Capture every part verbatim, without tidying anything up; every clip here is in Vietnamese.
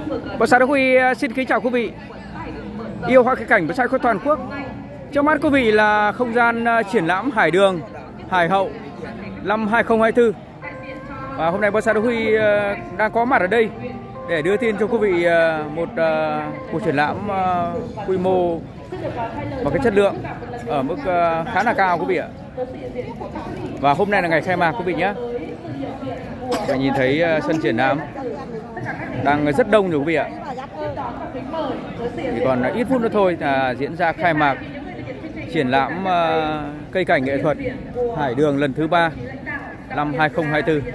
Bonsai Đức Huy xin kính chào quý vị yêu hoa cây cảnh bonsai khắp toàn quốc. Trước mắt quý vị là không gian triển lãm Hải Đường, Hải Hậu năm hai không hai tư. Và hôm nay Bonsai Đức Huy đang có mặt ở đây để đưa tin cho quý vị một cuộc triển lãm quy mô và cái chất lượng ở mức khá là cao quý vị ạ. Và hôm nay là ngày khai mạc quý vị nhé. Và nhìn thấy sân triển lãm đang rất đông rồi quý vị ạ. Chỉ còn ít phút nữa thôi là diễn ra khai mạc triển lãm uh, cây cảnh nghệ thuật Hải Đường lần thứ ba năm hai không hai tư.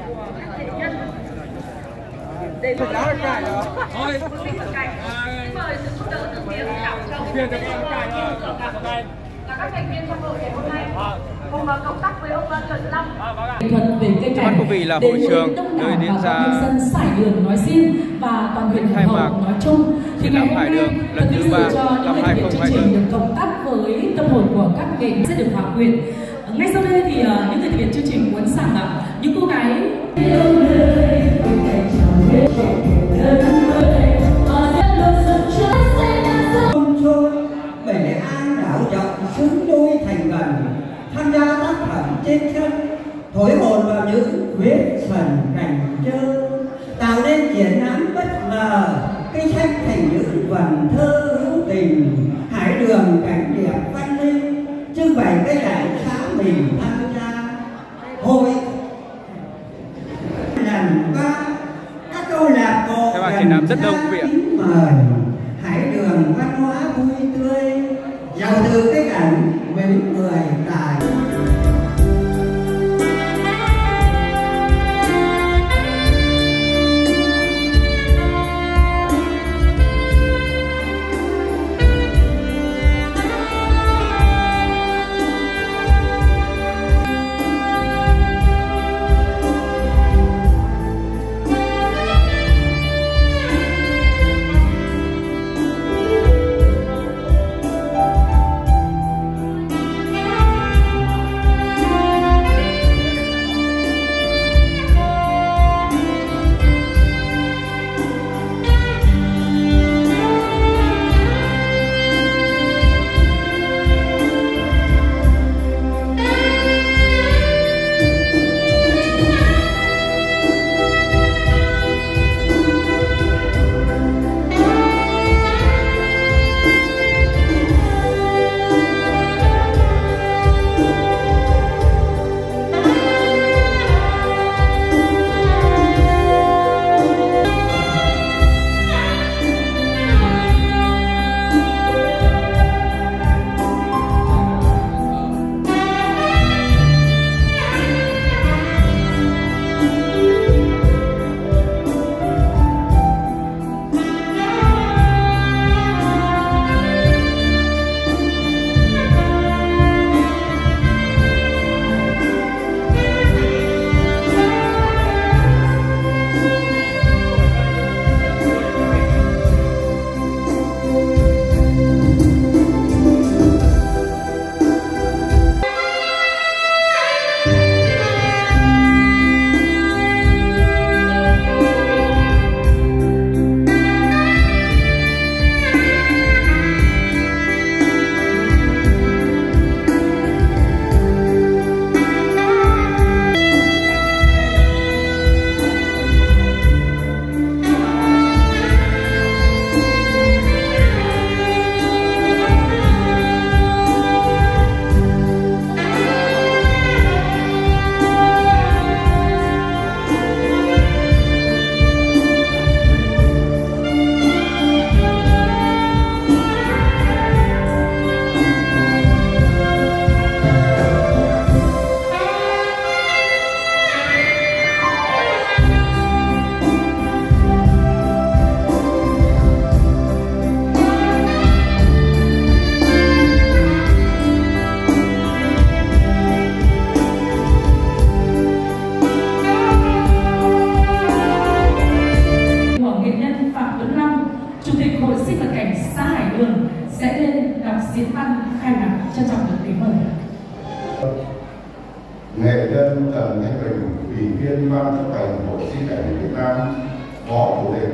Các thành viên trong đội ngày hôm nay cùng cộng tác với ông Trần Long. Thuật về cây cảnh quý vị là hội trường nơi diễn ra Hải Đường nói riêng và toàn huyện Hải Hậu nói chung. Triển lãm Hải Đường lần thứ ba năm hai không hai tư được cộng tác với tâm hồn của các nghệ sẽ được hòa quyện. Ngay sau đây thì uh, những người thực hiện chương trình muốn rằng là những cô gái Bể An đảo trọng xứng đôi thành gần, tham gia tác phẩm trên sân thổi hồn vào những huyết phần cảnh chơ, tạo nên triển lãm bất ngờ cây sách thành những vần thơ hữu tình. Hải Đường cảnh đẹp văn linh trưng bày cây cảnh xã mình tham gia hội lần ba các câu lạc bộ triển lãm rất đông quý vị ạ. Mời Hải Đường văn hóa vui tươi, giàu từ cái cảnh mến người tài. diễn văn khai mạc, trân trọng được kính mời. Nghệ nhân Trần Thanh Bình, Ủy viên Ban chấp hành Hội Di cảnh Việt Nam, có chủ đề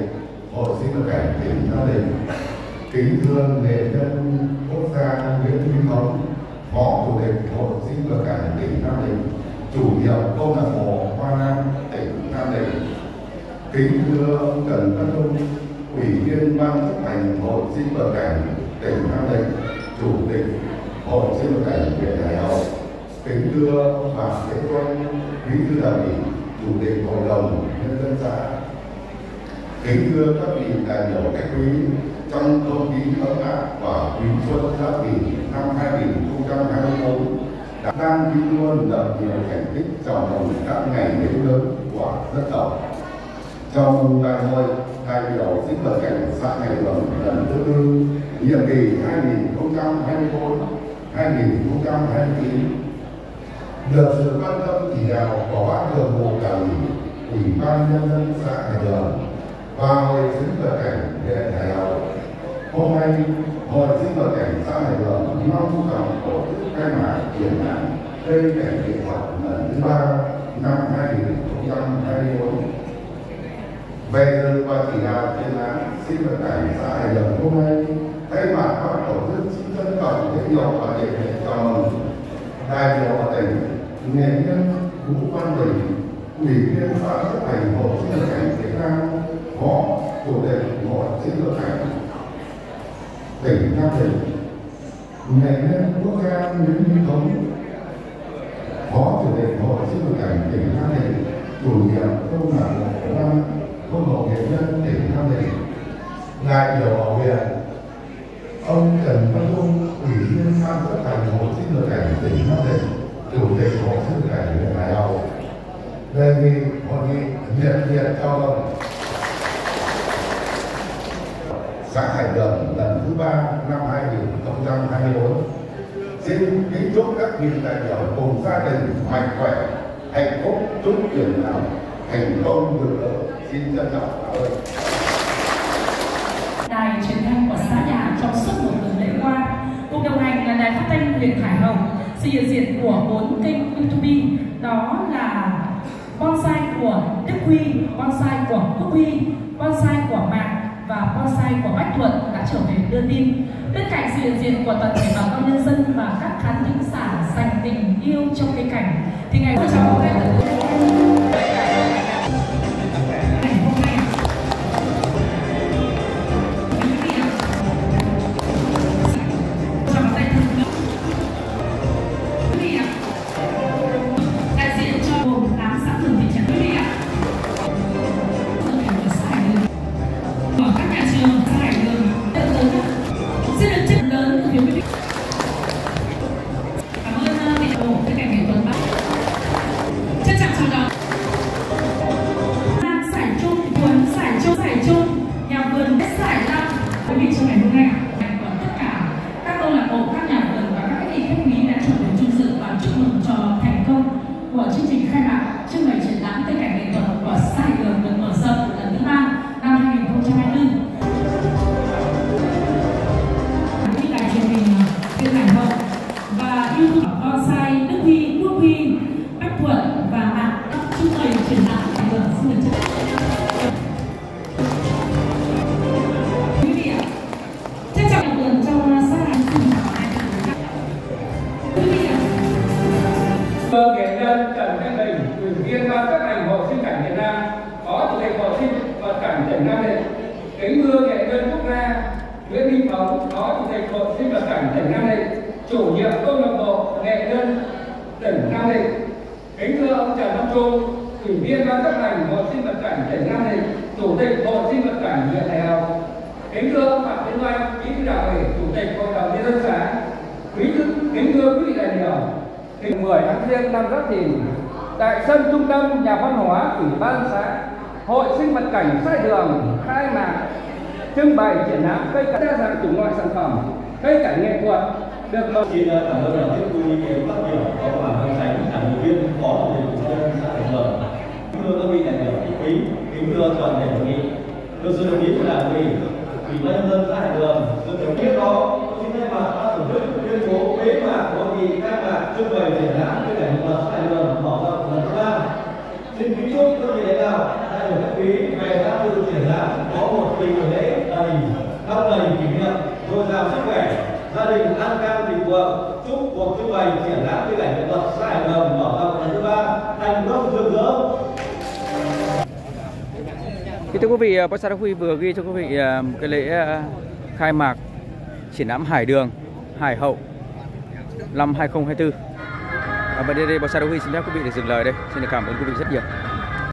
Hội Sinh vật cảnh tỉnh Nam Định, kính thưa nghệ nhân quốc gia Nguyễn Minh Thống, Phó Chủ tịch Hội Sinh vật cảnh tỉnh Nam Định, chủ nhiệm câu lạc bộ Hoa Nam tỉnh Nam Định, kính thưa ông Trần Văn Trung, Ủy viên Ban chấp hành Hội Sinh vật cảnh tỉnh Nam Định, Chủ tịch Hội Sinh vật cảnh huyện Hải Hậu, kính thưa ông Phạm Thế Tuân, Bí thư Đảng ủy, Chủ tịch Hội đồng Nhân dân xã, kính thưa các vị đại biểu khách quý, trong không khí ấm áp và quý xuân giáp thìn năm hai nghìn không trăm hai mươi tư đã đang ghi luôn lập nhiều thành tích chào mừng các ngày lễ lớn của dân tộc. Chào mừng đại hội đại biểu sinh vật cảnh xã Hải Đường lần thứ tư, nhiệm kỳ hai nghìn không trăm hai mươi tư đến hai nghìn không trăm hai mươi chín, được sự quan tâm chỉ đạo của Ban Thường vụ Đảng ủy, Ủy ban Nhân dân xã Hải Đường và Hội Sinh vật cảnh huyện Hải Hậu. Hôm nay, Hội Sinh vật cảnh xã Hải Đường long trọng tổ chức khai mạc triển lãm cây cảnh nghệ thuật lần thứ ba năm hai nghìn không trăm hai mươi tư. Về dự và chỉ đạo triển lãm sinh vật cảnh xã Hải Đường hôm nay, thay mặt ban tổ chức xin trân trọng giới thiệu và nhiệt liệt chào mừng đại biểu của tỉnh, nghệ nhân Vũ Văn Bình, Ủy viên Ban chấp hành Hội Sinh vật cảnh Việt Nam, Phó Chủ tịch Hội Sinh vật cảnh tỉnh Nam Định, nghệ nhân quốc gia Nguyễn Minh Thống, Phó Chủ tịch Hội Sinh vật cảnh tỉnh Nam Định, chủ nhiệm câu lạc bộ Năm câu lạc bộ nghệ nhân tỉnh Nam Định, đại biểu ở huyện, ông Trần Văn Trung, Ủy viên Ban chấp hành Hội Sinh vật cảnh tỉnh Nam Định, Chủ tịch Hội Sinh vật cảnh huyện Hải Hậu, đề nghị hội nghị nhiệt liệt chào mừng xã Hải Đường lần thứ ba năm hai nghìn không trăm hai mươi tư. Xin kính chúc các vị đại biểu cùng gia đình mạnh khỏe, hạnh phúc, chúc triển lãm thành công rực rỡ. Xin trân trọng cảm ơn. Đài truyền thanh của xã Nhà trong suốt một tuần lễ qua, cùng đồng hành là Đài Phát thanh huyện Hải Hậu, sự hiện diện của bốn kênh YouTube, đó là bonsai của Đức Huy, bonsai của Quốc Huy, bonsai của Mạc và bonsai của Bách Thuận đã trở về đưa tin. Bên cạnh sự hiện diện của toàn thể bà con nhân dân và các khán thính giả dành tình yêu trong cây cảnh, thì ngày hôm sau đây là nghệ nhân Trần Thanh Bình, Ủy viên Ban chấp hành Hội Sinh cảnh Việt Nam, Phó Chủ tịch Hội Sinh vật cảnh tỉnh Nam Định, kính thưa nghệ nhân quốc gia Nguyễn Minh Thống, Phó Chủ tịch Hội Sinh vật cảnh tỉnh Nam Định, chủ nhiệm câu lạc bộ nghệ nhân tỉnh Nam Định, kính thưa ông Trần Văn Trung, Ủy viên Ban chấp hành Hội Sinh vật cảnh tỉnh Nam Định, Chủ tịch Hội Sinh vật cảnh huyện Hải Hậu, kính thưa ông Phạm Thế Tuân, Bí thư Đảng ủy, Chủ tịch Hội đồng Nhân dân xã, kính thưa quý vị đại biểu. mười tháng Giêng năm Giáp Thìn, tại sân trung tâm nhà văn hóa Ủy ban xã, Hội Sinh vật cảnh xã Đường khai mạc trưng bày triển lãm cây cảnh đa dạng chủng loại sản phẩm cây cảnh nghệ thuật được mời. Xin cảm ơn đồng chí Bùi Ý Kiến phát biểu của Hoàng Văn Khánh, đảng ủy viên phó chủ tịch ủy ban xã Hải Đường. Thưa các vị đại biểu quý, kính thưa toàn thể hội nghị, được sự đồng ý của đảng ủy, ủy ban nhân dân xã Hải Đường, sự đồng ý đó xin thay mặt ban tổ chức tuyên bố bế mạc hội nghị khai mạc trưng bày triển lãm cây cảnh nghệ thuật xã Hải Đường mở rộng lần thứ ba. Xin kính chúc các vị lãnh đạo, đại biểu quý về tham dự triển lãm có một đình buổi lễ gia đình đong đầy kỷ niệm, dồi dào sức khỏe, gia đình an khang thịnh vượng. Chúc cuộc trưng bày triển lãm cây cảnh nghệ thuật xã Hải Đồng mở rộng lần thứ ba thành công rực rỡ. Thưa quý vị, Bác Sĩ Đắc Huy vừa ghi cho quý vị một cái lễ khai mạc triển lãm Hải Đường, Hải Hậu năm hai không hai tư. Và đến đây Bác Sĩ Đắc Huy xin phép quý vị để dừng lời đây. Xin cảm ơn quý vị rất nhiều.